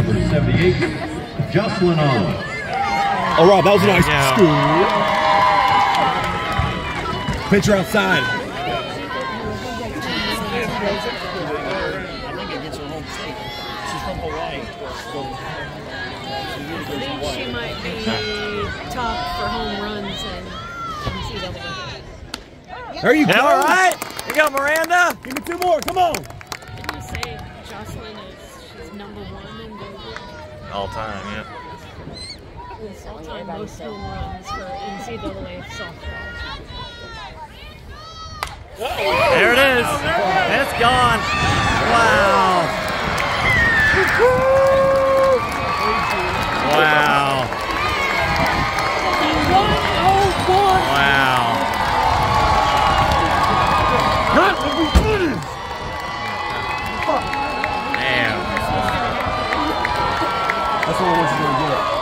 number 78, Jocelyn Alo. All right, that was a nice scoop. Pitcher outside. I think it gets her home state. She's from Hawaii. I think she might be top for home runs and NCAA. There you go. All right. You go, Miranda. Give me 2 more. Come on. Didn't you say Jocelyn she's number 1 in the All time, yeah. all-time most home runs for NCAA softball? There it is. It's gone. Wow. Wow. Wow. Damn. That's what I want you to do.